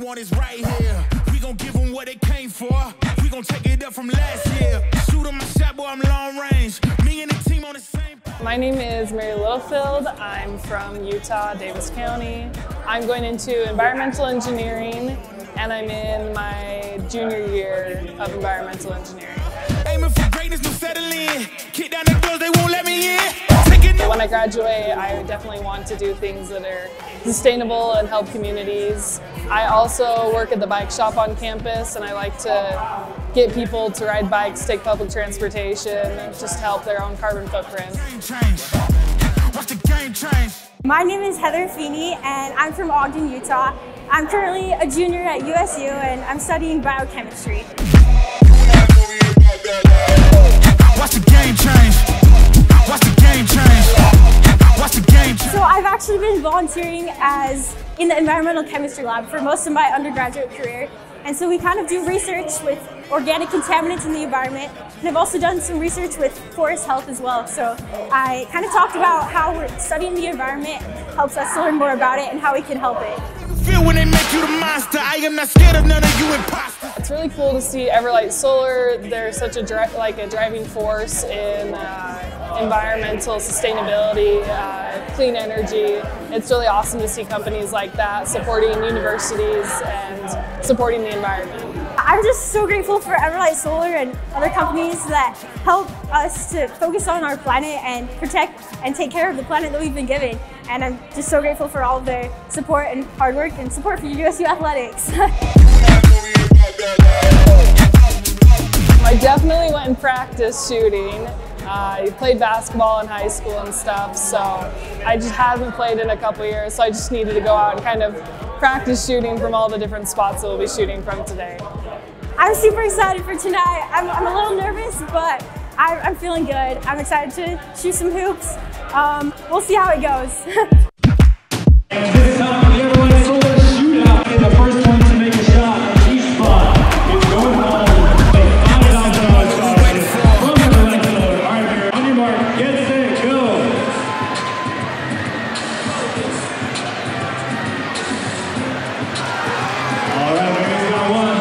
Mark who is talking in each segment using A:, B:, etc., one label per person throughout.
A: want is right here. We gon' give them what they came for. We gon' take it up from last year. Shoot 'em my shot, boy, I'm long range. Me and the team on the same.
B: My name is Mary Littlefield. I'm from Utah, Davis County. I'm going into environmental engineering, and I'm in my junior year of environmental engineering.
A: Aiming for greatness, no settling. Kick down the doors, they won't let me in.
B: When I graduate, I definitely want to do things that are sustainable and help communities. I also work at the bike shop on campus, and I like to get people to ride bikes, take public transportation, just help their own carbon footprint.
C: My name is Heather Feeney, and I'm from Ogden, Utah. I'm currently a junior at USU, and I'm studying biochemistry.
A: Watch the game change. Watch the game change. Watch the game change.
C: So I've actually been volunteering in the environmental chemistry lab for most of my undergraduate career. And so we kind of do research with organic contaminants in the environment. And I've also done some research with forest health as well. So I kind of talked about how studying the environment helps us learn more about it and how we can help it.
A: When they make you the monster, I am not scared of none of you imposters.
B: It's really cool to see Everlight Solar. They're such a driving force in environmental sustainability, clean energy. It's really awesome to see companies like that supporting universities and supporting the environment.
C: I'm just so grateful for Everlight Solar and other companies that help us to focus on our planet and protect and take care of the planet that we've been given. And I'm just so grateful for all of their support and hard work and support for USU athletics.
B: I definitely went and practiced shooting. I played basketball in high school and stuff, so I just haven't played in a couple years, so I just needed to go out and kind of practice shooting from all the different spots that we'll be shooting from today.
C: I'm super excited for tonight. I'm a little nervous, but I'm feeling good. I'm excited to shoot some hoops. We'll see how it goes.
D: And this time, the Everlight Solar Shootout is the first one to make a shot at each spot. It's going home. $5,000 from Everlight Solar. All right, on your mark, get set, go. All right, Mary's got one.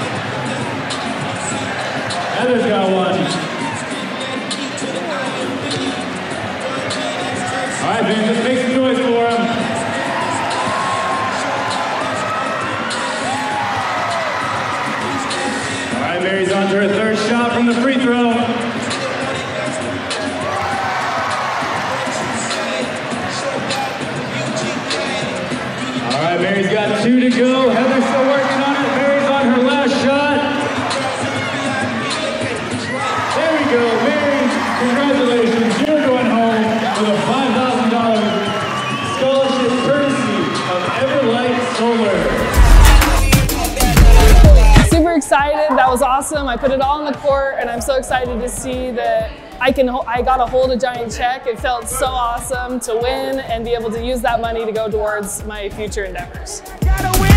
D: Heather's got one. All right, man, just make some noise for him. All right, Mary's on to her third shot from the free throw. All right, Mary's got 2 to go. Heather's still working on it. Mary's on her last shot. There we go, Mary. Congratulations, you're going home with a $5,000 scholarship courtesy of Everlight Solar.
B: Super excited, that was awesome. I put it all on the court, and I'm so excited to see that I got to hold a giant check. It felt so awesome to win and be able to use that money to go towards my future endeavors.
A: Gotta win.